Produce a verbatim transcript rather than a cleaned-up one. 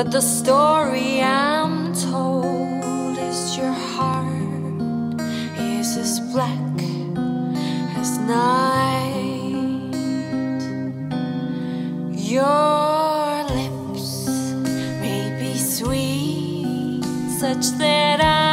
but the story I'm told is your heart is as black as night. Your lips may be sweet, such that I